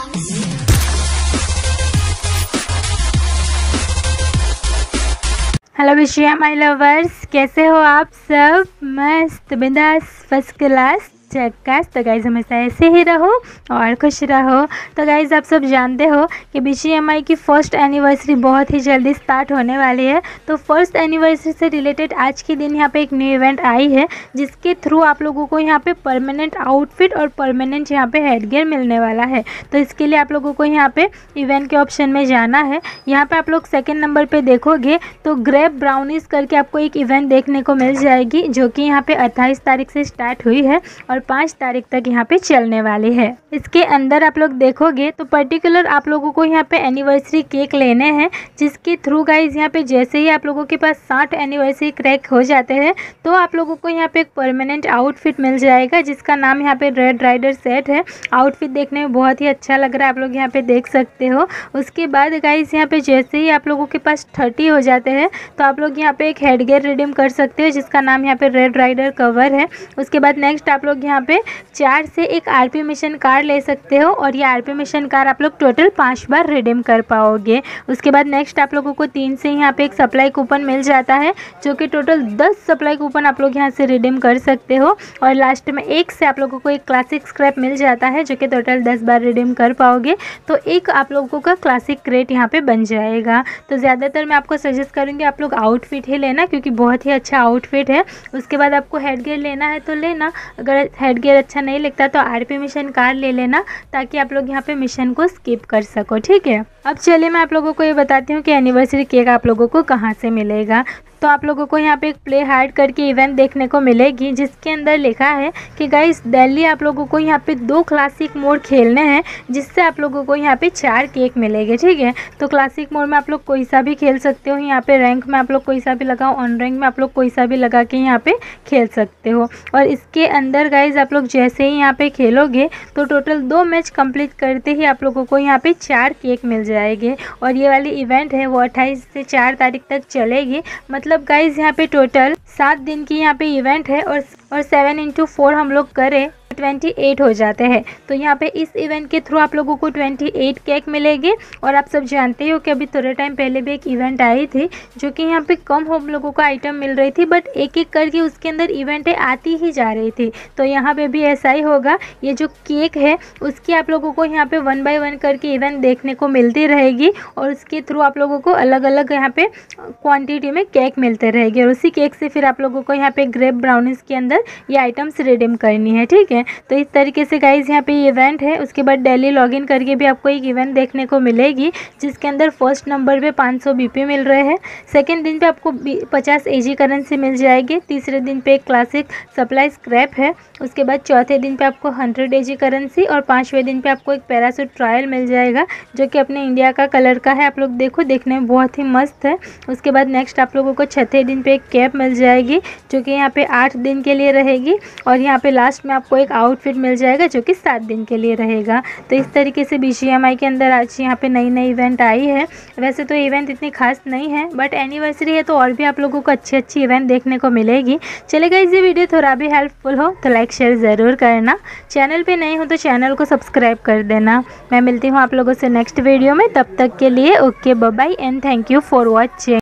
Hello विशिया my lovers, कैसे हो आप सब? मस्त बिंदास फर्स्ट क्लास झक्कास। तो गाइज़ हमेशा ऐसे ही रहो और खुश रहो। तो गाइज़ आप सब जानते हो कि BGMI की फर्स्ट एनिवर्सरी बहुत ही जल्दी स्टार्ट होने वाली है। तो फर्स्ट एनिवर्सरी से रिलेटेड आज के दिन यहाँ पे एक न्यू इवेंट आई है, जिसके थ्रू आप लोगों को यहाँ पे परमानेंट आउटफिट और परमानेंट यहाँ पे हेडगियर मिलने वाला है। तो इसके लिए आप लोगों को यहाँ पे इवेंट के ऑप्शन में जाना है। यहाँ पे आप लोग सेकेंड नंबर पे देखोगे तो ग्रेप ब्राउनीज करके आपको एक इवेंट देखने को मिल जाएगी, जो कि यहाँ पे 28 तारीख से स्टार्ट हुई है और 5 तारीख तक यहाँ पे चलने वाली है। इसके अंदर आप लोग देखोगे तो पर्टिकुलर आप लोगों को यहाँ पे एनिवर्सरी केक लेने हैं, जिसके थ्रू गाइज यहाँ पे जैसे ही आप लोगों के पास 60 एनिवर्सरी क्रैक हो जाते हैं तो आप लोगों को यहाँ पे एक परमानेंट आउटफिट मिल जाएगा, जिसका नाम यहाँ पे रेड राइडर सेट है। आउटफिट देखने में बहुत ही अच्छा लग रहा है, आप लोग यहाँ पे देख सकते हो। उसके बाद गाइज यहाँ पे जैसे ही आप लोगों के पास 30 हो जाते हैं तो आप लोग यहाँ पे एक हेडगियर रिडीम कर सकते हो, जिसका नाम यहाँ पे रेड राइडर कवर है। उसके बाद नेक्स्ट आप लोग यहाँ पे 4 से एक RP मिशन कार ले सकते हो, और ये RP मिशन कार आप लोग टोटल 5 बार रिडीम कर पाओगे। उसके बाद नेक्स्ट आप लोगों को 3 से यहाँ पे एक सप्लाई कूपन मिल जाता है, जो कि टोटल 10 सप्लाई कूपन आप लोग यहाँ से रिडीम कर सकते हो। और लास्ट में 1 से आप लोगों को एक क्लासिक स्क्रैप मिल जाता है, जो कि टोटल 10 बार रिडीम कर पाओगे। तो एक आप लोगों का क्लासिक क्रेट यहाँ पे बन जाएगा। तो ज़्यादातर मैं आपको सजेस्ट करूँगी आप लोग आउटफिट ही लेना, क्योंकि बहुत ही अच्छा आउटफिट है। उसके बाद आपको हेडगियर लेना है तो लेना, अगर हेडगियर अच्छा नहीं लगता तो RP मिशन कार ले लेना, ताकि आप लोग यहाँ पे मिशन को स्किप कर सको, ठीक है। अब चलिए मैं आप लोगों को ये बताती हूँ कि एनिवर्सरी केक आप लोगों को कहाँ से मिलेगा। तो आप लोगों को यहाँ पे एक प्ले हार्ड करके इवेंट देखने को मिलेगी, जिसके अंदर लिखा है कि गाइस डेली आप लोगों को यहाँ पे 2 क्लासिक मोड खेलने हैं, जिससे आप लोगों को यहाँ पे 4 केक मिलेंगे, ठीक है। तो क्लासिक मोड में आप लोग कोई सा भी खेल सकते हो, यहाँ पे रैंक में आप लोग कोई सा भी लगाओ, ऑन रैंक में आप लोग कोई सा भी लगा के यहाँ पे खेल सकते हो। और इसके अंदर गाइज आप लोग जैसे ही यहाँ पे खेलोगे तो टोटल 2 मैच कंप्लीट करते ही आप लोगों को यहाँ पे 4 केक मिल जाएंगे। और ये वाली इवेंट है वो 28 से 4 तारीख तक चलेगी। मतलब गाइज यहाँ पे टोटल 7 दिन की यहाँ पे इवेंट है, और 7 × 4 हम लोग करें 28 हो जाते हैं। तो यहाँ पे इस इवेंट के थ्रू आप लोगों को 28 केक मिलेंगे। और आप सब जानते हो कि अभी थोड़े टाइम पहले भी एक इवेंट आई थी, जो कि यहाँ पे कम हम लोगों को आइटम मिल रही थी, बट एक एक करके उसके अंदर इवेंटें आती ही जा रही थी। तो यहाँ पे भी ऐसा ही होगा। ये जो केक है उसकी आप लोगों को यहाँ पे 1 बाय 1 करके इवेंट देखने को मिलती रहेगी, और उसके थ्रू आप लोगों को अलग अलग यहाँ पे क्वान्टिटी में केक मिलते रहेगी। और उसी केक से फिर आप लोगों को यहाँ पे ग्रेप ब्राउनीज के अंदर ये आइटम्स रिडीम करनी है, ठीक है। तो इस तरीके से गाइज यहाँ पे ये इवेंट है। उसके बाद डेली लॉगिन करके भी आपको एक इवेंट देखने को मिलेगी, जिसके अंदर फर्स्ट नंबर पे 500 BP मिल रहे हैं, सेकंड दिन पे आपको 50 AG करेंसी मिल जाएगी, तीसरे दिन पे एक क्लासिक सप्लाई स्क्रैप है, उसके बाद चौथे दिन पे आपको 100 AG करेंसी, और 5वें दिन पे आपको एक पैरासूट ट्रायल मिल जाएगा, जो कि अपने इंडिया का कलर का है। आप लोग देखो, देखने में बहुत ही मस्त है। उसके बाद नेक्स्ट आप लोगों को छठे दिन पे एक कैप मिल जाएगी, जो कि यहाँ पे 8 दिन के लिए रहेगी, और यहाँ पे लास्ट में आपको एक आउटफिट मिल जाएगा, जो कि 7 दिन के लिए रहेगा। तो इस तरीके से BGMI के अंदर आज यहाँ पे नई नई इवेंट आई है। वैसे तो इवेंट इतनी खास नहीं है, बट एनिवर्सरी है तो और भी आप लोगों को अच्छी अच्छी इवेंट देखने को मिलेगी। चलेगा, इस वीडियो थोड़ा भी हेल्पफुल हो तो लाइक शेयर ज़रूर करना। चैनल पे नए हो तो चैनल को सब्सक्राइब कर देना। मैं मिलती हूँ आप लोगों से नेक्स्ट वीडियो में, तब तक के लिए okay bye bye and thank you for watching.